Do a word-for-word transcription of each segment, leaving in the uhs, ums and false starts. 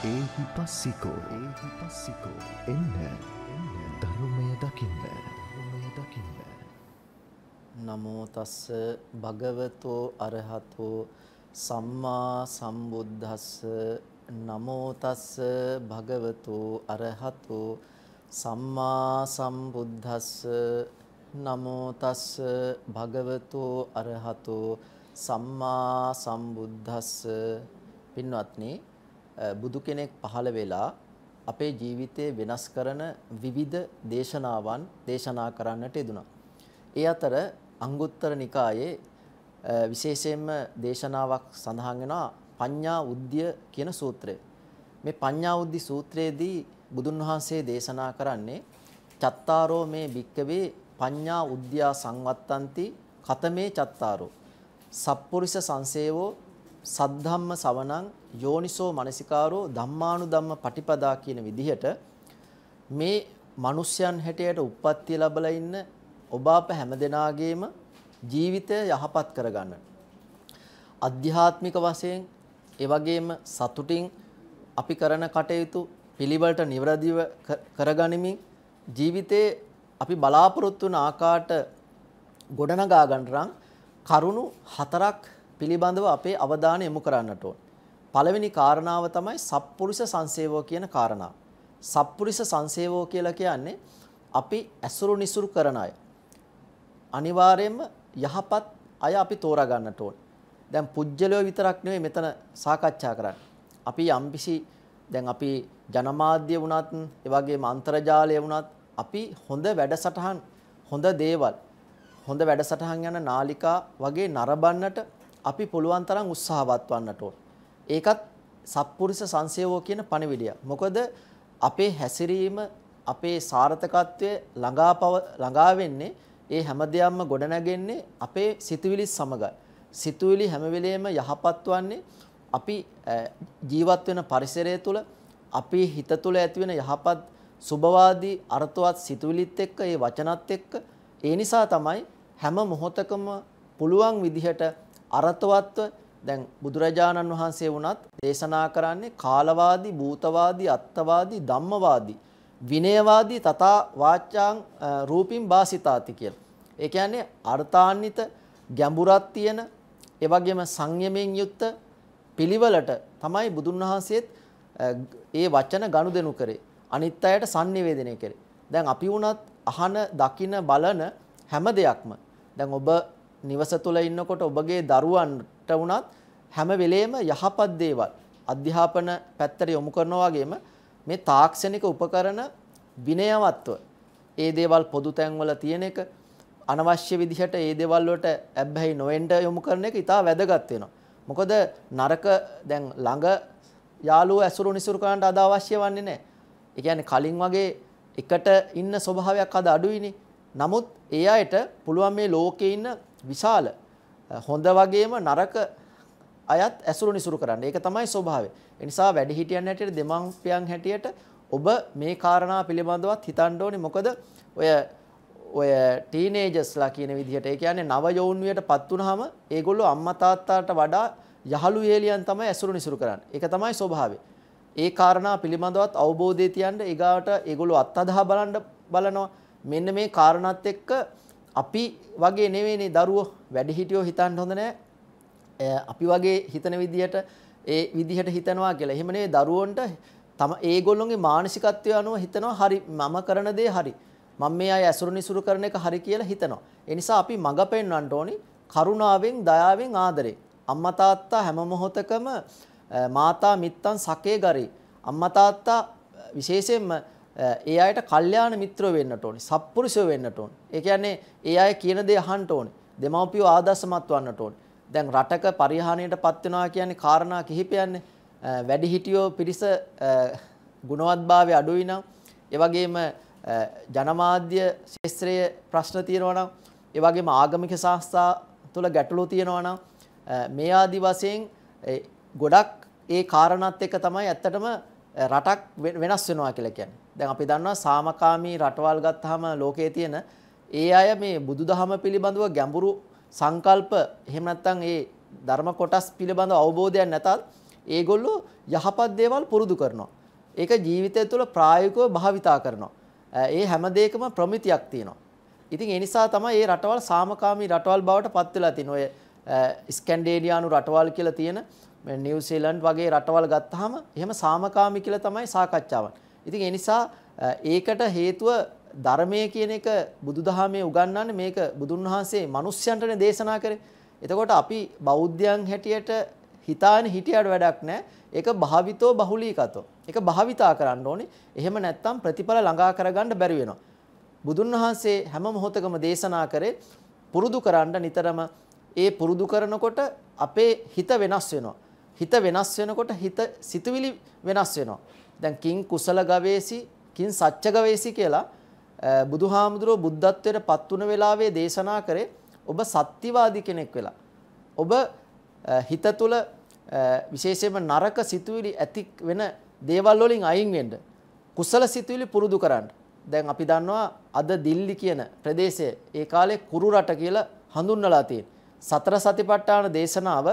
ඒහි පස්සිකෝ ඒහි පස්සිකෝ එන්න එන්න ධර්මය දකින්න ධර්මය දකින්න. නමෝ තස්ස භගවතෝ අරහතෝ සම්මා සම්බුද්දස්ස. නමෝ තස්ස භගවතෝ අරහතෝ සම්මා සම්බුද්දස්ස. නමෝ තස්ස භගවතෝ අරහතෝ සම්මා සම්බුද්දස්ස. පින්වත්නි, බුදු කෙනෙක් පහළ වෙලා අපේ ජීවිතය වෙනස් කරන විවිධ දේශනාවන් දේශනා කරන්නට යෙදුණා. ඒ අතර අංගුත්තර නිකායේ විශේෂයෙන්ම දේශනාවක් සඳහන් වෙනවා පඤ්ඤා උද්‍ය කියන සූත්‍රය. මේ පඤ්ඤා උද්‍ය සූත්‍රයේදී බුදුන් වහන්සේ දේශනා කරන්නේ චත්තාරෝ මේ භික්කවේ පඤ්ඤා උද්‍යා සංවත්තಂತಿ කතමේ චත්තාරෝ සප්පුරිස සංසේවෝ සද්ධම්ම සවණං යෝනිසෝ මනසිකාරෝ ධම්මානුධම්ම පටිපදා කියන විදිහට මේ මිනිස්යන් හැටියට උප්පත්තිය ලැබලා ඉන්න ඔබ අප හැමදෙනාගේම ජීවිතය යහපත් කරගන්න. අධ්‍යාත්මික වශයෙන් ඒ වගේම සතුටින් අපි කරන කටයුතු පිළිවෙලට නිවැරදිව කරගනිමින් ජීවිතේ අපි බලාපොරොත්තු වන ආකාරයට ගොඩනගා ගන්න කරුණු හතරක් පිළිබඳව අපේ අවධානය යොමු කරන්නට ඕන. පළවෙනි කාරණාව තමයි සප්පුරුෂ සංසේවෝ කියන කාරණාව. සප්පුරුෂ සංසේවෝ කියලා කියන්නේ අපි ඇසුරු නිසුරු කරන අය. අනිවාර්යයෙන්ම යහපත් අය අපි තෝරා ගන්නට ඕන. දැන් පුජ්‍යලෝ විතරක් නෙවෙයි මෙතන සාකච්ඡා කරන්නේ. අපි යම්කිසි දැන් අපි ජනමාධ්‍ය වුණත් ඒ වගේම අන්තර්ජාලය වුණත් අපි හොඳ වැඩසටහන් හොඳ දේවල් හොඳ වැඩසටහන් යන නාලිකා වගේ නරඹන්නට අපි පුළුවන් තරම් උත්සාහවත් වන්නට ඕන. ඒකත් සත්පුරුෂ සංසේවෝ කියන පණිවිඩය. මොකද අපේ හැසිරීම අපේ සාර්ථකත්වය ළඟාපව ළඟා වෙන්නේ ඒ හැම දෙයක්ම ගොඩනැගෙන්නේ අපේ සිතුවිලි සමගයි. සිතුවිලි හැම වෙලෙම යහපත් වන්නේ අපි ජීවත් වෙන පරිසරය තුළ අපේ හිත තුළ ඇති වෙන යහපත් සුබවාදී අර්ථවත් සිතුවිලිත් එක්ක ඒ වචනත් එක්ක. ඒ නිසා තමයි හැම මොහොතකම පුළුවන් විදිහට අර්ථවත්ව දැන් බුදුරජාණන් වහන්සේ වුණත් දේශනා කරන්නේ කාලවාදී, භූතවාදී, අත්තවාදී, ධම්මවාදී, විනයවාදී තථා වාචාං රූපින් වාසිතාති කියලා. ඒ කියන්නේ අර්ථාන්විත ගැඹුරක් තියෙන ඒ වගේම සංයමයෙන් යුක්ත පිළිවෙලට තමයි බුදුන් වහන්සේත් ඒ වචන ගනුදෙනු කරේ. අනිත් අයට sannivedanaya කරේ. දැන් අපි වුණත් අහන, දකින, බලන හැම දෙයක්ම දැන් ඔබ නිවස තුළ ඉන්නකොට ඔබගේ දරුවන්ට වුණත් හැම වෙලේම යහපත් දේවල් අධ්‍යාපන පැත්තට යොමු කරනවා වගේම මේ තාක්ෂණික උපකරණ විනයවත්ව ඒ දේවල් පොදු තැන්වල තියෙන එක අනවශ්‍ය විදිහට ඒ දේවල් වලට ඇබ්බැහි නොවෙන්න යොමු කරන එක ඉතා වැදගත් වෙනවා. මොකද නරක දැන් ළඟ යාළුවෝ ඇසුරු නිසුරු කරන්නට අද අවශ්‍ය වන්නේ නැහැ. ඒ කියන්නේ කලින් වගේ එකට ඉන්න ස්වභාවයක් අද අඩුයිනේ. නමුත් ඒ අයට පුළුවන් මේ ලෝකේ ඉන්න විශාල හොඳ වගේම නරක අයත් ඇසුරු නිසුරු කරන්න. ඒක තමයි ස්වභාවය. ඒ නිසා වැඩිහිටියන් හැටියට දෙමව්පියන් හැටියට ඔබ මේ කාරණා පිළිබඳවත් හිතන්න ඕනේ. මොකද ඔය ඔය ටීනේජර්ස්ලා කියන විදිහට ඒ කියන්නේ නව යෞවනයටපත් වුනහම ඒගොල්ලෝ අම්මා තාත්තාට වඩා යහළු වේලියන් තමයි ඇසුරු නිසුරු කරන්නේ. ඒක තමයි ස්වභාවය. ඒ කාරණා පිළිබඳවත් අවබෝධය තියන්න ඊගාවට ඒගොල්ලෝ අත්අදහා බලන්න බලනවා. මෙන්න මේ කාරණාත් එක්ක අපි වගේ නෙවෙයිනේ දරුවෝ වැඩිහිටියෝ හිතන්න හොඳ නැහැ. අපි වගේ හිතන විදිහට ඒ විදිහට හිතනවා කියලා. එහෙම නෙවෙයි දරුවන්ට තම ඒගොල්ලෝගේ මානසිකත්වය අනුව හිතනවා හරි මම කරන දේ හරි. මම මේ අය ඇසුරු නිසුරු කරන එක හරි කියලා හිතනවා. ඒ නිසා අපි මඟ පෙන්වන්න ඕනි කරුණාවෙන්, දයාවෙන්, ආදරේ. අම්මා තාත්තා හැම මොහොතකම මාතා මිත්තන් සකේ ගරේ. අම්මා තාත්තා විශේෂයෙන්ම ඒ අයට කල්යාණ මිත්‍රයෝ වෙන්නට ඕනේ. සත්පුරුෂයෝ වෙන්නට ඕනේ. ඒ කියන්නේ ඒ අය කියන දේ අහන්න ඕනේ. දෙමව්පියෝ ආදර්ශමත් වන්නට ඕනේ. දැන් රටක පරිහානියටපත් වෙනවා කියන්නේ කාරණා කිහිපයක්නේ. වැඩිහිටියෝ පිරිස ගුණවත්භාවය අඩුයි නම්, ඒ වගේම ජනමාධ්‍ය ශාස්ත්‍රයේ ප්‍රශ්න තියෙනවා නම්, ඒ වගේම ආගමික සංස්ථා තුළ ගැටලු තියෙනවා නම් මේ ආදි වශයෙන් ගොඩක් ඒ කාරණාත් එක්ක තමයි ඇත්තටම රටක් වෙනස් වෙනවා කියලා කියන්නේ. දැන් අපි දන්නවා සාමකාමී රටවල් ගත්තාම ලෝකයේ තියෙන ඒ අය මේ බුදුදහම පිළිබඳව ගැඹුරු සංකල්ප එහෙම නැත්නම් ඒ ධර්ම කොටස් පිළිබඳව අවබෝධයක් නැතත් ඒගොල්ලෝ යහපත් දේවල් පුරුදු කරනවා. ඒක ජීවිතය තුළ ප්‍රායෝගිකව භාවිතා කරනවා. ඒ හැම දෙයකම ප්‍රමිතියක් තියෙනවා. ඉතින් ඒ නිසා තමයි මේ රටවල් සාමකාමී රටවල් බවට පත් වෙලා තියෙන්නේ. ඔය ස්කැන්ඩේනියානු රටවල් කියලා තියෙන නිව්සීලන්ඩ් වගේ රටවල් ගත්තාම එහෙම සාමකාමී කියලා තමයි සාකච්ඡාවන්. ඉතින් ඒ නිසා ඒකට හේතුව ධර්මයේ කියන එක බුදුදහමේ උගන්වන්නේ මේක බුදුන් වහන්සේ මිනිස්යන්ටනේ දේශනා කරේ. එතකොට අපි බෞද්ධයන් හැටියට හිතාන හිටියට වැඩක් නැහැ. ඒක භාවිතෝ බහුලීකතෝ. ඒක භාවිතා කරන්න ඕනේ. එහෙම නැත්නම් ප්‍රතිඵල ළඟා කරගන්න බැරි වෙනවා. බුදුන් වහන්සේ හැම මොහොතකම දේශනා කරේ පුරුදු කරන්න නිතරම ඒ පුරුදු කරනකොට අපේ හිත වෙනස් වෙනවා. හිත වෙනස් වෙනකොට හිත සිතුවිලි වෙනස් වෙනවා. දැන් කිං කුසල ගවේසි කිං සච්ච ගවේසි කියලා බුදුහාමුදුරුවෝ බුද්ධත්වයට පත් වුණ වෙලාවේ දේශනා කරේ ඔබ සත්‍යවාදී කෙනෙක් වෙලා. ඔබ හිත තුළ විශේෂයෙන්ම නරක සිතුවිලි ඇති වෙන දේවල් වලින් අයින් වෙන්න. කුසල සිතුවිලි පුරුදු කරන්න. දැන් අපි දන්නවා අද දිල්ලි කියන ප්‍රදේශය ඒ කාලේ කුරු රට කියලා හඳුන්වලා තියෙනවා. සතර සතිපට්ඨාන දේශනාව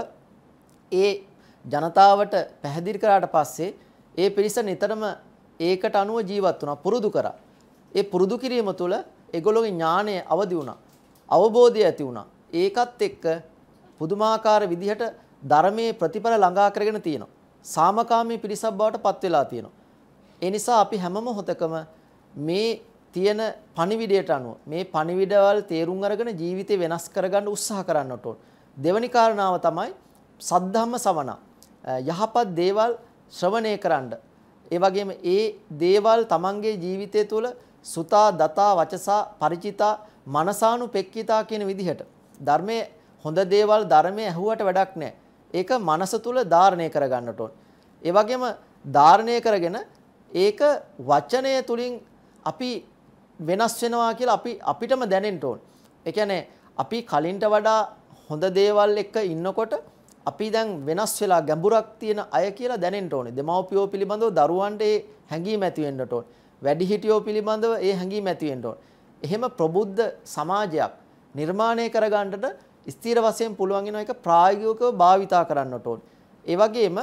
ඒ ජනතාවට පැහැදිලි කරාට පස්සේ ඒ පිරිස නිතරම ඒකට අනුව ජීවත් වුණා පුරුදු කරා. ඒ පුරුදු කිරීම තුළ ඒගොල්ලෝගේ ඥානය අවදි වුණා. අවබෝධය ඇති වුණා. ඒකත් එක්ක පුදුමාකාර විදිහට ධර්මයේ ප්‍රතිඵල ළඟා කරගෙන තියෙනවා. සාමකාමී පිරිසක් බවට පත් වෙලා තියෙනවා. ඒ නිසා අපි හැම මොහොතකම මේ තියෙන පණිවිඩයට අනුව මේ පණිවිඩවල තේරුම් අරගෙන ජීවිතේ වෙනස් කරගන්න උත්සාහ කරන්නට ඕන. දෙවැනි කාරණාව තමයි සද්ධම්ම සවණ. යහපත් දේවල් ශ්‍රවණය කරන්න. ඒ වගේම ඒ දේවල් තමන්ගේ ජීවිතය තුළ සුතා දතා වචසා ಪರಿචිතා මනසානුපෙක්කිතා කියන විදිහට ධර්මයේ හොඳ දේවල් ධර්මයේ ඇහුවට වැඩක් නැහැ. ඒක මනස තුළ ධාරණය කරගන්නට ඕන. ඒ වගේම ධාරණය කරගෙන ඒක වචනය තුලින් අපි වෙනස් වෙනවා කියලා අපි අපිටම දැනෙන්න ඕන. ඒ කියන්නේ අපි කලින්ට වඩා හොඳ දේවල් එක්ක ඉන්නකොට අපි දැන් වෙනස් වෙලා ගැඹුරක් තියෙන අය කියලා දැනෙන්න ඕනේ. දෙමව්පියෝ පිළිබඳව දරුවන්ට ඒ හැඟීම ඇති වෙන්න ඕනේ. වැඩිහිටියෝ පිළිබඳව ඒ හැඟීම ඇති වෙන්න ඕනේ. එහෙම ප්‍රබුද්ධ සමාජයක් නිර්මාණය කරගන්නට ස්ථිර වශයෙන් පුළුවන් වෙන එක ප්‍රායෝගිකව භාවිතා කරන්නට ඕනේ. ඒ වගේම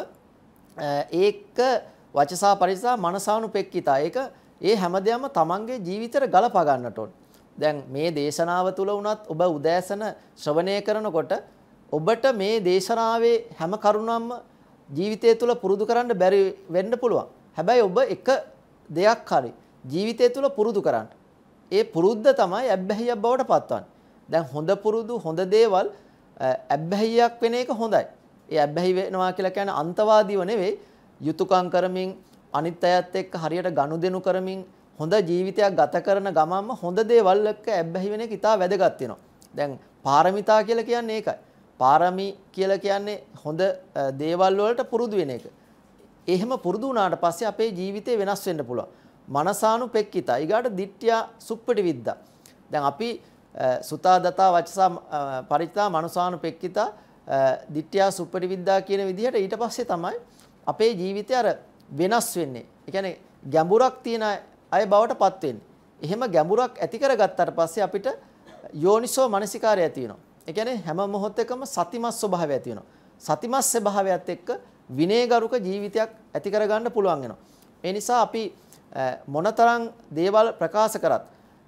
ඒක වචසා පරිසා මනසානුපෙක්කිතා. ඒක ඒ හැමදේම තමන්ගේ ජීවිතේට ගලපා ගන්නට ඕනේ. දැන් මේ දේශනාව තුල වුණත් ඔබ උදෑසන ශ්‍රවණය කරනකොට ඔබට මේ දේශනාවේ හැම කරුණක්ම ජීවිතය තුළ පුරුදු කරන්න බැරි වෙන්න පුළුවන්. හැබැයි ඔබ එක දෙයක් හරි ජීවිතය තුළ පුරුදු කරන්න. ඒ පුරුද්ද තමයි අබ්බැහියක් බවට පත්වන්නේ. දැන් හොඳ පුරුදු හොඳ දේවල් අබ්බැහියක් වෙන එක හොඳයි. ඒ අබ්බැහි වෙනවා කියලා කියන්නේ අන්තවාදීව නෙවෙයි, යුතුයකම් කරමින් අනිත් අයත් එක්ක හරියට ගනුදෙනු කරමින් හොඳ ජීවිතයක් ගත කරන ගමන්ම හොඳ දේවල් එක්ක අබ්බැහි වෙන එක ඉතා වැදගත් වෙනවා. දැන් පාරමිතා කියලා කියන්නේ ඒකයි. පාරමී කියලා කියන්නේ හොඳ දේවල් වලට පුරුදු වෙන එක. එහෙම පුරුදු වුණාට පස්සේ අපේ ජීවිතේ වෙනස් වෙන්න පුළුවන්. මනසානුපෙක්කිතා. ඊගාට දිට්ඨිය සුප්පටි විද්දා. දැන් අපි සුතා දතා වචසා පරිචිතා මනසානුපෙක්කිතා දිට්ඨිය සුප්පටි විද්දා කියන විදිහට ඊට පස්සේ තමයි අපේ ජීවිතය අර වෙනස් වෙන්නේ. ඒ කියන්නේ ගැඹුරක් තියෙන අය බවට පත් වෙන්නේ. එහෙම ගැඹුරක් ඇති කරගත්තාට පස්සේ අපිට යෝනිසෝ මනසිකාරය ඇති වෙනවා. ඒ කියන්නේ හැම මොහොතකම සතිමත් ස්වභාවය ඇති වෙනවා. සතිමත් ස්වභාවයත් එක්ක විනයගරුක ජීවිතයක් ඇති කරගන්න පුළුවන් වෙනවා. ඒ නිසා අපි මොනතරම් දේවල් ප්‍රකාශ කරත්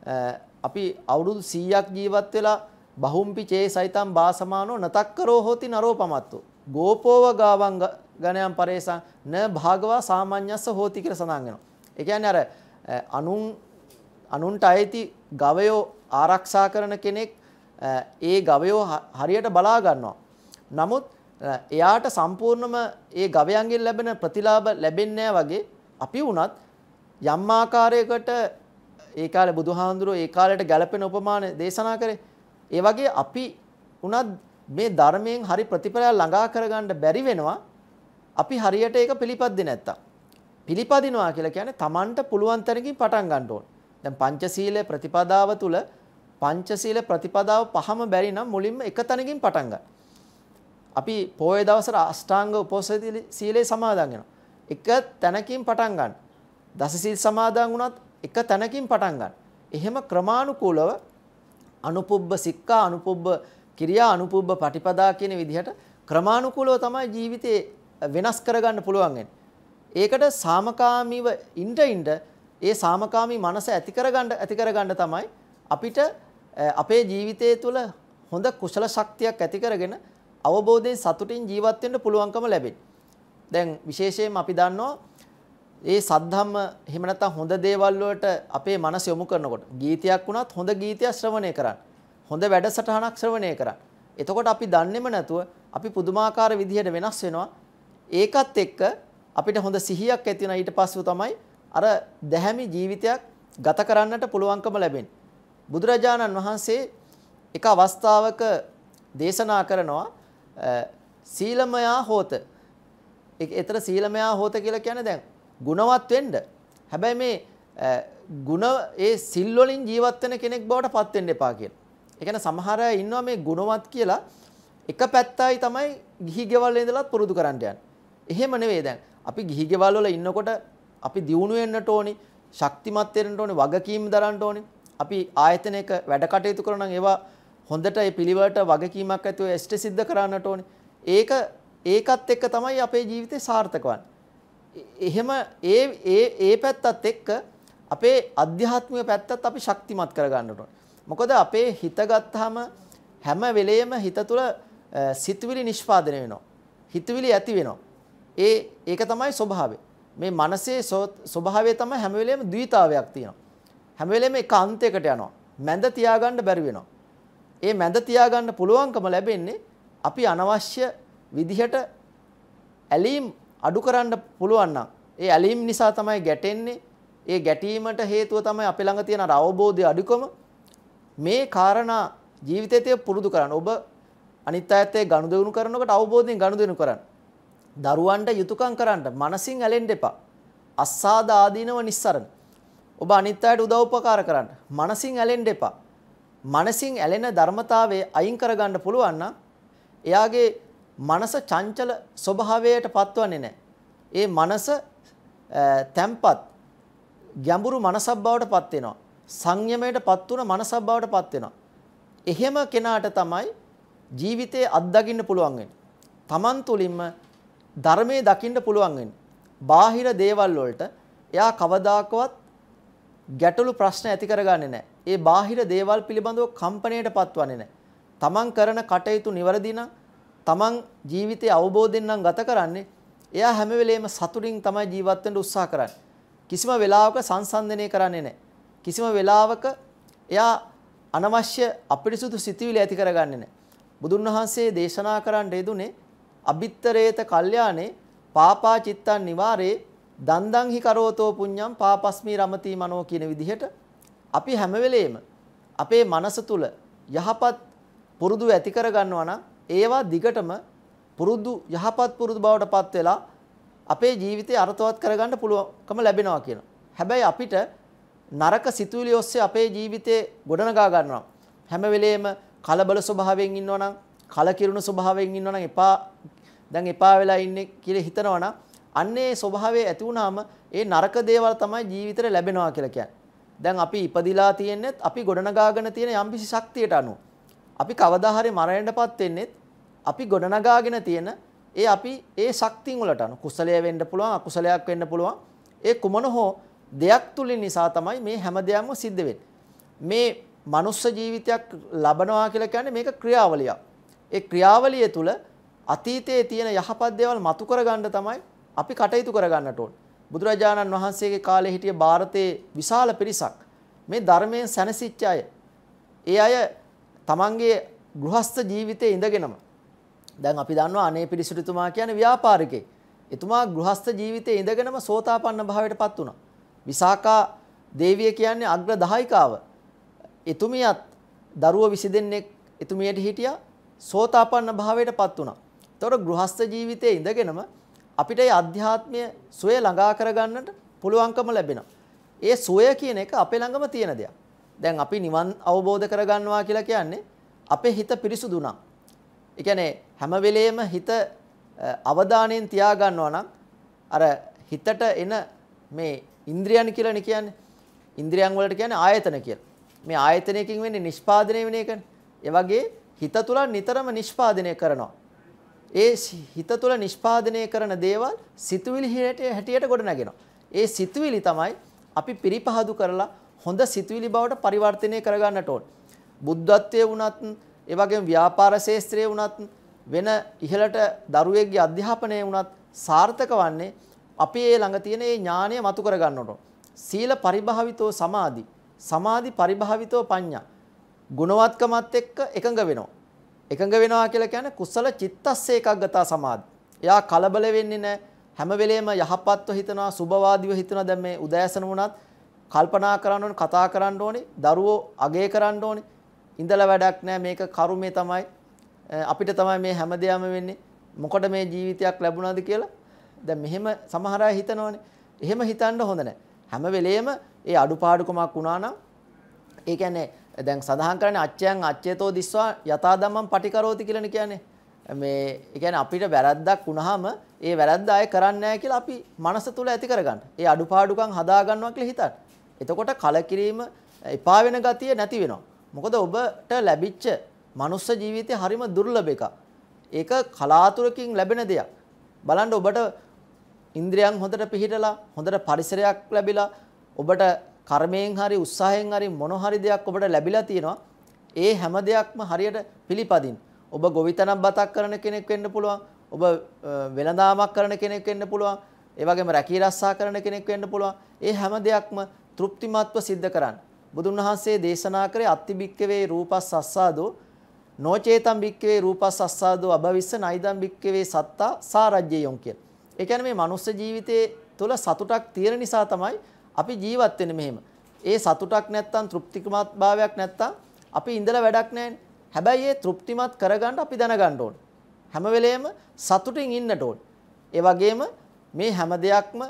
අපි අවුරුදු සීයක් ජීවත් වෙලා බහුම්පි චේ සයිතම් බාසමානෝ නතක්කරෝ හෝති නරෝපමත්තු ගෝපෝව ගාවං ගණයන් පරේසං න භාගවා සාමාන්‍යස්ස හෝති කියලා සඳහන් වෙනවා. ඒ කියන්නේ අර අනුන් අනුන්ට අයිති ගවයෝ ආරක්ෂා කරන කෙනෙක් ඒ ගවයෝ හරියට බලා ගන්නවා. නමුත් එයාට සම්පූර්ණම ඒ ගවයන්ගෙන් ලැබෙන ප්‍රතිලාභ ලැබෙන්නේ වගේ අපි වුණත් යම් ආකාරයකට ඒ කාලේ බුදුහාඳුරෝ ඒ කාලයට ගැලපෙන උපමාන දේශනා කරේ. ඒ වගේ අපි වුණත් මේ ධර්මයෙන් හරි ප්‍රතිඵල ළඟා කරගන්න බැරි වෙනවා. අපි හරියට ඒක පිළිපදින්නේ නැත්තම්. පිළිපදිනවා කියලා කියන්නේ Tamanට පුළුවන් තරකින් පටන් ගන්න ඕන. දැන් පංචශීල ප්‍රතිපදාව තුල පංචශීල ප්‍රතිපදාව පහම බැරි නම් මුලින්ම එක තැනකින් පටන් ගන්න. අපි පොයේ දවසට අෂ්ටාංග උපෝසථ සීලේ සමාදන් වෙනවා. එක තැනකින් පටන් ගන්න. දස සීල් සමාදන් වුණත් එක තැනකින් පටන් ගන්න. එහෙම ක්‍රමානුකූලව අනුපුබ්බ සික්ඛා අනුපුබ්බ කිරියා අනුපුබ්බ පටිපදා කියන විදිහට ක්‍රමානුකූලව තමයි ජීවිතේ වෙනස් කරගන්න පුළුවන් වෙන්නේ. ඒකට සාමකාමීව ඉන්න ඉන්න ඒ සාමකාමී මනස ඇති කරගන්න ඇති කරගන්න තමයි අපිට අපේ ජීවිතය තුළ හොඳ කුසල ශක්තියක් ඇති කරගෙන අවබෝධයෙන් සතුටින් ජීවත් වෙන්න පුළුවන්කම ලැබෙන්නේ. දැන් විශේෂයෙන්ම අපි දන්නවා ඒ සද්ධම්ම එහෙම නැත්නම් හොඳ දේවල් වලට අපේ මනස යොමු කරනකොට ගීතයක් වුණත් හොඳ ගීතයක් ශ්‍රවණය කරන්න. හොඳ වැඩසටහනක් ශ්‍රවණය කරන්න. එතකොට අපි දන්නේම නැතුව අපි පුදුමාකාර විදිහට වෙනස් වෙනවා. ඒකත් එක්ක අපිට හොඳ සිහියක් ඇති වෙනා ඊට පස්සෙ තමයි අර දැහැමි ජීවිතයක් ගත කරන්නට පුළුවන්කම ලැබෙන්නේ. බුදුරජාණන් වහන්සේ එක අවස්ථාවක දේශනා කරනවා සීලමයා හෝත. ඒතර සීලමයා හෝත කියලා කියන්නේ දැන් ගුණවත් වෙන්න. හැබැයි මේ ගුණ ඒ සිල් වලින් ජීවත් වෙන කෙනෙක් බවට පත් වෙන්න එපා කියලා. ඒ කියන්නේ සමහර අය ඉන්නවා මේ ගුණවත් කියලා එක පැත්තයි තමයි ගිහි ගෙවල් ඉඳලත් පුරුදු කරන්න යන්නේ. එහෙම නෙවෙයි දැන් අපි ගිහි ගෙවල් වල ඉන්නකොට අපි දියුණු වෙන්නට ඕනි, ශක්තිමත් වෙන්නට ඕනි, වගකීම් දරන්න ඕනි. අපි ආයතනයක වැඩ කටයුතු කරනවා නම් ඒවා හොඳට ඒ පිළිවෙලට වගකීමක් ඇතුව එෂ්ට සිද්ධ කරන්නට ඕනි. ඒක ඒකත් එක්ක තමයි අපේ ජීවිතේ සාර්ථක වන්නේ. එහෙම ඒ ඒ ඒ පැත්තත් එක්ක අපේ අධ්‍යාත්මික පැත්තත් අපි ශක්තිමත් කරගන්නට ඕනේ. මොකද අපේ හිත ගත්තාම හැම වෙලෙම හිත තුළ සිතුවිලි නිෂ්පාදනය වෙනවා. හිතවිලි ඇති වෙනවා. ඒ ඒක තමයි ස්වභාවය. මේ මනසේ ස්වභාවය තමයි හැම වෙලෙම ද්විතාවයක් තියෙනවා. හැම වෙලෙම එක අන්තයකට යනවා. මැද තියාගන්න බැරි වෙනවා. ඒ මැද තියාගන්න පුළුවන්කම ලැබෙන්නේ අපි අනවශ්‍ය විදිහට ඇලීම් අඩු කරන්න පුළුවන් නම් ඒ ඇලීම් නිසා තමයි ගැටෙන්නේ. ඒ ගැටීමට හේතුව තමයි අපේ ළඟ තියෙන අර අවබෝධය අඩුකම. මේ කාරණා ජීවිතයේ පුරුදු කරන්න. ඔබ අනිත් අයත් එක්ක ගනුදෙනු කරනකොට අවබෝධයෙන් ගනුදෙනු කරන්න. දරුවන්ට යුතුයකම් කරන්න. මනසින් ඇලෙන්න එපා. අස්සාද ආදීනව නිස්සරණ. ඔබ අනිත් අයට උදව් උපකාර කරන්න. මනසින් ඇලෙන්න එපා. මනසින් ඇලෙන ධර්මතාවය අයින් කරගන්න පුළුවන් නම් එයාගේ මනස චංචල ස්වභාවයට පත්වන්නේ නැහැ. ඒ මනස තැම්පත් ගැඹුරු මනසක් බවට පත් වෙනවා. සංයමයට පත් වුණ මනසක් බවට පත් වෙනවා. එහෙම කෙනාට තමයි ජීවිතේ අත්දකින්න පුළුවන් වෙන්නේ. Taman තුලින්ම ධර්මයේ දකින්න පුළුවන් වෙන්නේ. බාහිර දේවල් වලට එයා කවදාකවත් ගැටලු ප්‍රශ්න ඇති කරගන්නේ නැහැ. ඒ බාහිර දේවල් පිළිබඳව කම්පණයට පත්වන්නේ නැහැ. Taman කරන කටයුතු නිවැරදි නම් තමන් ජීවිතයේ අවබෝධයෙන් නම් ගත කරන්නේ එයා හැම වෙලේම සතුටින් තමයි ජීවත් වෙන්න උත්සාහ කරන්නේ. කිසිම වෙලාවක සංසන්දනය කරන්නේ නැහැ. කිසිම වෙලාවක එයා අනවශ්‍ය අපිරිසුදු සිතුවිලි ඇති කරගන්නේ නැහැ. බුදුන් වහන්සේ දේශනා කරන්න යෙදුනේ අබිත්තරේත කල්යාණේ පාපා චිත්තං නිවාරේ දන්දං හි කරෝතෝ පුඤ්ඤං පාපස්මි රමති මනෝ කියන විදිහට අපි හැම වෙලේම අපේ මනස තුල යහපත් පුරුදු ඇති කරගන්නවා නම් ඒවා දිගටම පුරුදු යහපත් පුරුදු බවට පත් වෙලා අපේ ජීවිතය අර්ථවත් කරගන්න පුළුවන්කම ලැබෙනවා කියනවා. හැබැයි අපිට නරක සිතුවිලි ඔස්සේ අපේ ජීවිතේ ගොඩනගා ගන්නවා. හැම වෙලෙම කලබල ස්වභාවයෙන් ඉන්නවා නම්, කලකිරුණු ස්වභාවයෙන් ඉන්නවා නම් එපා දැන් එපා වෙලා ඉන්නේ කියලා හිතනවා නම් අන්නේ ස්වභාවය ඇති වුනහම ඒ නරක දේවල් තමයි ජීවිතේට ලැබෙනවා කියලා කියන්නේ. දැන් අපි ඉපදිලා තියෙන්නේ අපි ගොඩනගාගෙන තියෙන යම්කිසි ශක්තියට අනුව. අපි කවදා හරි මරණයටපත් වෙන්නේ අපි ගොඩනගාගෙන තියෙන ඒ අපි ඒ ශක්තිය වලට අනුව කුසලයේ වෙන්න පුළුවන් අකුසලයක් වෙන්න පුළුවන් ඒ කුමන හෝ දෙයක් තුලින් නිසා තමයි මේ හැම දෙයක්ම සිද්ධ වෙන්නේ. මේ මනුස්ස ජීවිතයක් ලබනවා කියලා කියන්නේ මේක ක්‍රියාවලියක්. ඒ ක්‍රියාවලිය තුල අතීතයේ තියෙන යහපත් දේවල් මතු කරගන්න තමයි අපි කටයුතු කරගන්නට ඕන. බුදුරජාණන් වහන්සේගේ කාලේ හිටිය ಭಾರತයේ විශාල පිරිසක් මේ ධර්මයෙන් සැනසීච්ච අය. ඒ අය තමන්ගේ ගෘහස්ත ජීවිතයේ ඉඳගෙනම දැන් අපි දන්නවා අනේ පිරිසුතුමා කියන්නේ ව්‍යාපාරිකයෙක්. එතුමා ගෘහස්ත ජීවිතයේ ඉඳගෙනම සෝතාපන්න භාවයටපත් වුණා. විසාකා දේවිය කියන්නේ අග්‍ර දහයිකාව. එතුමියත් දරුවෝ විසි දෙනෙක් එතුමියට හිටියා සෝතාපන්න භාවයටපත් වුණා. ඒතකොට ගෘහස්ත ජීවිතයේ ඉඳගෙනම අපිට මේ අධ්‍යාත්මය සුවය ළඟා කරගන්නට පුළුවන්කම ලැබෙනවා. ඒ සුවය කියන එක අපේ ළඟම තියෙන දෙයක්. දැන් අපි නිවන් අවබෝධ කරගන්නවා කියලා කියන්නේ අපේ හිත පිරිසුදු නම්. ඒ කියන්නේ හැම වෙලෙම හිත අවධානයෙන් තියා ගන්නවා නම් අර හිතට එන මේ ඉන්ද්‍රියන් කියලානේ කියන්නේ. ඉන්ද්‍රියන් වලට කියන්නේ ආයතන කියලා. මේ ආයතනයකින් වෙන්නේ නිෂ්පාදනය වෙන එකනේ. ඒ වගේ හිත තුල නිතරම නිෂ්පාදනය කරනවා. ඒ හිත තුළ නිෂ්පාදනය කරන දේවල් සිතුවිලි හැටියට ගොඩ නැගෙනවා. ඒ සිතුවිලි තමයි අපි පිරිපහදු කරලා හොඳ සිතුවිලි බවට පරිවර්තනය කරගන්නට ඕන. බුද්ධත්වයේ වුණත්, ඒ වගේම ව්‍යාපාර ශාස්ත්‍රයේ වුණත්, වෙන ඉහළට දරුවෙක්ගේ අධ්‍යාපනයේ වුණත් සාර්ථක වන්නේ අපි ඒ ළඟ තියෙන ඒ ඥානය මතු කර ගන්නට ඕන. සීල පරිභාවිතෝ සමාධි, සමාධි පරිභාවිතෝ පඤ්ඤා. ගුණවත්කමත් එක්ක එකඟ වෙනවා. එකඟ වෙනවා කියලා කියන්නේ කුසල චිත්තස්ස ඒකග්ගතා සමාධි. එයා කලබල වෙන්නේ නැහැ. හැම වෙලෙම යහපත්ව හිතනවා, සුභවාදීව හිතනවා. දැන් මේ උදෑසන වුණත් කල්පනා කරන්න ඕනේ, කතා කරන්න ඕනේ, දරුවෝ අගය කරන්න ඕනේ. ඉඳලා වැඩක් නැහැ. මේක කර්මය තමයි. අපිට තමයි මේ හැමදේම වෙන්නේ. මොකද මේ ජීවිතයක් ලැබුණාද කියලා. දැන් මෙහෙම සමහර අය හිතනවනේ. එහෙම හිතන්න හොඳ නැහැ. හැම වෙලෙම ඒ අඩුපාඩුකමක් වුණා නම් ඒ කියන්නේ දැන් සඳහන් කරන්නේ අච්චයන් අච්චේතෝ දිස්වා යථා ධම්මං පටිකරෝති කියලානේ කියන්නේ. මේ ඒ කියන්නේ අපිට වැරද්දක් වුණාම ඒ වැරද්ද ආයෙ කරන්නේ නැහැ කියලා අපි මනස තුල ඇති කරගන්න. ඒ අඩුපාඩුකම් හදා ගන්නවා කියලා හිතන්න. එතකොට කලකිරීම එපා වෙන ගතිය නැති වෙනවා. මොකද ඔබට ලැබිච්ච මනුස්ස ජීවිතේ හරිම දුර්ලභ එකක්. ඒක කලාතුරකින් ලැබෙන දෙයක්. බලන්න ඔබට ඉන්ද්‍රියන් හොඳට පිහිටලා හොඳට පරිසරයක් ලැබිලා ඔබට කර්මයෙන් හරි උත්සාහයෙන් හරි මොන හරි දෙයක් ඔබට ලැබිලා තියෙනවා. ඒ හැම දෙයක්ම හරියට පිළිපදින්. ඔබ ගොවිතැනක් බතක් කරන කෙනෙක් වෙන්න පුළුවන්. ඔබ වෙළඳාමක් කරන කෙනෙක් වෙන්න පුළුවන්. ඒ වගේම රැකී රස්සා කරන කෙනෙක් වෙන්න පුළුවන්. ඒ හැම දෙයක්ම තෘප්තිමත්ව සිද්ධ කරන්න. බුදුන් වහන්සේ දේශනා කරේ අත්ති බික්කවේ රූපස් අස්සාදෝ නොචේතම් බික්කවේ රූපස් අස්සාදෝ අභවිස්ස නයිදම් බික්කවේ සත්තා සාරජ්‍යයොන් කියන. ඒ කියන්නේ මේ මනුස්ස ජීවිතයේ තුල සතුටක් තියෙන නිසා තමයි අපි ජීවත් වෙන්නේ මෙහෙම. ඒ සතුටක් නැත්තම් තෘප්තිමත් භාවයක් නැත්තම් අපි ඉඳලා වැඩක් නැහැ. හැබැයි ඒ තෘප්තිමත් කරගන්න අපි දැනගන්න ඕනේ. හැම වෙලෙම සතුටින් ඉන්නට ඕනේ. ඒ වගේම මේ හැම දෙයක්ම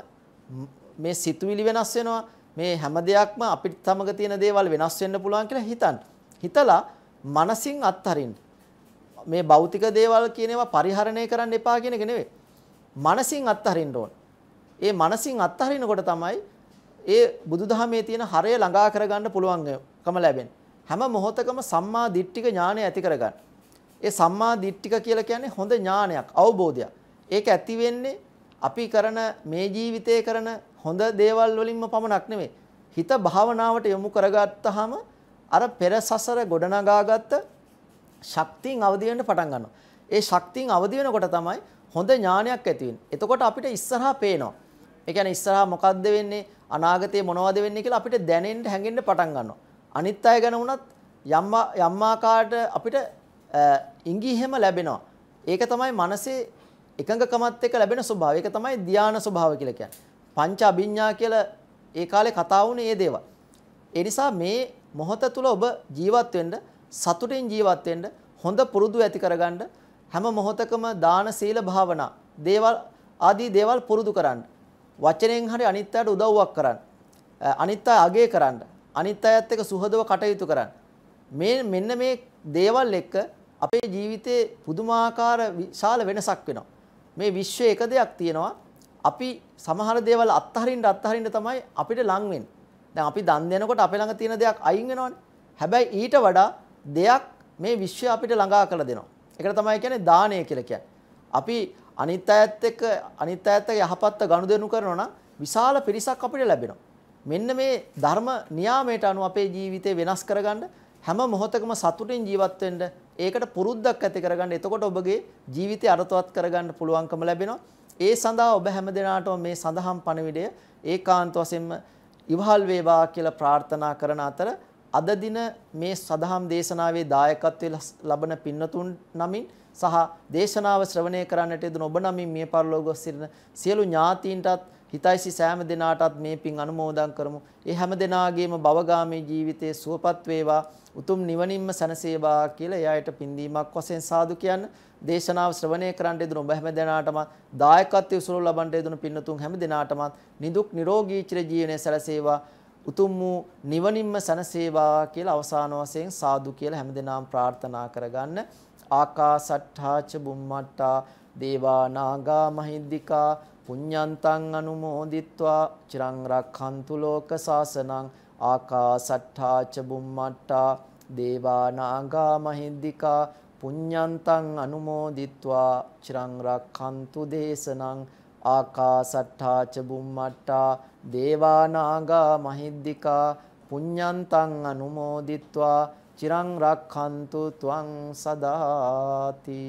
මේ සිතුවිලි වෙනස් වෙනවා. මේ හැම දෙයක්ම අපිට තමක තියෙන දේවල් වෙනස් වෙන්න පුළුවන් කියලා හිතන්න. හිතලා මනසින් අත්හරින්න. මේ භෞතික දේවල් කියන ඒවා පරිහරණය කරන්න එපා කියන එක නෙවෙයි. මනසින් අත්හරින්න ඕන. ඒ මනසින් අත්හරිනකොට තමයි ඒ බුදුදහමේ තියෙන හරය ළඟා කරගන්න පුළුවන්කම ලැබෙන්නේ. හැම මොහොතකම සම්මා දිට්ඨික ඥානය ඇති කරගන්න. ඒ සම්මා දිට්ඨික කියලා කියන්නේ හොඳ ඥානයක්, අවබෝධයක්. ඒක ඇති වෙන්නේ අපි කරන මේ ජීවිතයේ කරන හොඳ දේවල් වලින්ම පමණක් නෙමෙයි. හිත භාවනාවට යොමු කරගත්තාම අර පෙර සසර ගොඩනගාගත්ත ශක්තියින් අවදි වෙන්න පටන් ගන්නවා. ඒ ශක්තියින් අවදි වෙනකොට තමයි හොඳ ඥානයක් ඇති වෙන්නේ. එතකොට අපිට ඉස්සරහා පේනවා. ඒ කියන්නේ ඉස්සරහා මොකද්ද වෙන්නේ, අනාගතේ මොනවද වෙන්නේ කියලා අපිට දැනෙන්න හැඟෙන්න පටන් ගන්නවා. අනිත් අය ගැන වුණත් යම් යම් ආකාරයට අපිට ඉඟිහෙම ලැබෙනවා. ඒක තමයි මනසේ එකඟකමත් එක්ක ලැබෙන ස්වභාවය. ඒක තමයි ධානා ස්වභාව කියලා කියන්නේ. පංච අභිඥා කියලා ඒ කාලේ කතා වුණේ මේ දේවල්. ඒ නිසා මේ මොහොත තුල ඔබ ජීවත් වෙන්න, සතුටින් ජීවත් වෙන්න, හොඳ පුරුදු ඇති කරගන්න හැම මොහොතකම දාන සීල භාවනා දේවල් ආදී දේවල් පුරුදු කරන්න. වචනෙන් හරි අනිත් අයට උදව්වක් කරන්න. අනිත් අය අගය කරන්න. අනිත් අයත් එක්ක සුහදව කටයුතු කරන්න. මේ මෙන්න මේ දේවල් එක්ක අපේ ජීවිතේ පුදුමාකාර විශාල වෙනසක් වෙනවා. මේ විශ්වයේ එක දෙයක් තියෙනවා. අපි සමහර දේවල් අත්හරින්න අත්හරින්න තමයි අපිට ලං වෙන්නේ. දැන් අපි දන් දෙනකොට අපේ ළඟ තියෙන දෙයක් අයින් වෙනවනේ. හැබැයි ඊට වඩා දෙයක් මේ විශ්වය අපිට ළඟා කරලා දෙනවා. ඒකට තමයි කියන්නේ දානය කියලා කියන්නේ. අපි අනිත් අයත් එක්ක අනිත් අයත් එක්ක යහපත්ව ගනුදෙනු කරනවා නම් විශාල පිරිසක් අපිට ලැබෙනවා. මෙන්න මේ ධර්ම නියාමයට අනුව අපේ ජීවිතේ වෙනස් කරගන්න හැම මොහොතකම සතුටින් ජීවත් වෙන්න ඒකට පුරුද්දක් ඇති කරගන්න. එතකොට ඔබගේ ජීවිතය අර්ථවත් කරගන්න පුළුවන්කම ලැබෙනවා. ඒ සඳහා ඔබ හැම දිනාටම මේ සඳහම් පණිවිඩය ඒකාන්ත වශයෙන්ම ඉවහල් වේවා කියලා ප්‍රාර්ථනා කරන අතර අද දින මේ සදහම් දේශනාවේ දායකත්වයේ ලබන පින්නතුන් නමින් සහ දේශනාව ශ්‍රවණය කරන්නට යෙදුණු ඔබ නමින් මිය පරලෝක සිටින සියලු ඥාතීන්ටත් හිතයිසි සෑම දිනාටත් මේ පින් අනුමෝදන් කරමු. ඒ හැම දිනාගේම භවගාමී ජීවිතයේ සුවපත් වේවා, උතුම් නිවනින්ම සැනසේවා කියලා එයාට පින්දීමක් වශයෙන් සාදු කියන්න. දේශනාව ශ්‍රවණය කරන්න යෙදුණු ඔබ හැම දිනාටම දායකත්වයේ උසුළු ලබන්න යෙදුණු පින්නතුන් හැම දිනාටම නිදුක් නිරෝගී චිර ජීවනයේ සැලසේවා, උතුම් වූ නිවනින්ම සැනසේවා කියලා අවසාන වශයෙන් සාදු කියලා හැම දිනාම ප්‍රාර්ථනා කරගන්න. ආකාසට්ඨා ච බුම්මට්ටා දේවා නාග මහිද්దికා පුඤ්ඤන්තං අනුමෝදිත්වා චිරං රක්ඛන්තු ලෝක සාසනං. ආකාසට්ඨා ච බුම්මට්ටා දේවා නාග මහිද්దికා පුඤ්ඤන්තං අනුමෝදිත්වා චිරං රක්ඛන්තු දේශනං ආකාසට්ඨා ච බුම්මට්ඨා දේවා නාග මහිද්దికා පුඤ්ඤන්තං අනුමෝදිත්වා චිරං රක්ඛන්තු ත්වං සදාති.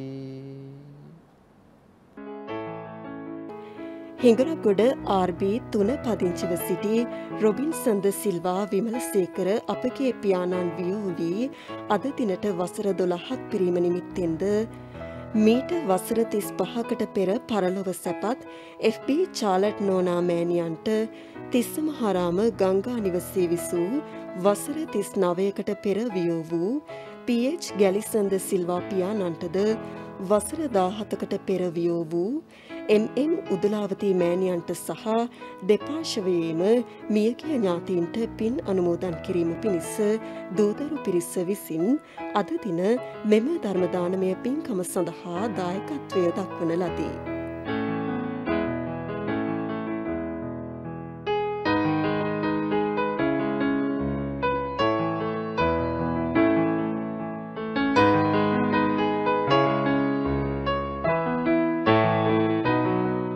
හිඟරගොඩ ආර් බී තුන පදිංචිව සිටි රොබින්සන් ද සිල්වා විමලසේකර අපගේ පියාණන් වියෝ වී අද දිනට වසර දොළහක් පිරීම නිමිත්තෙන්ද මීට වසර තිස් පහකට පෙර පරලොව සැපත් එෆ් බී චාලට් නෝනා මෑණියන්ට තිස්සමහාරාම ගංගා නිවසේ විසූ වසර තිස් නවයකට පෙර වියෝ වූ පී එච් ගැලිසන් ද සිල්වා පියාණන්ටද වසර දාහතකට පෙර වියෝ වූ එම් එම් උදලාවතී මෑණියන්ට සහ දෙපාර්ශවයේම මියගිය ඥාතීන්ට පින් අනුමෝදන් කිරීම පිණිස දූදරු පිරිස විසින් අද දින මෙම ධර්ම දානමය පින්කම සඳහා දායකත්වය දක්වන ලදී.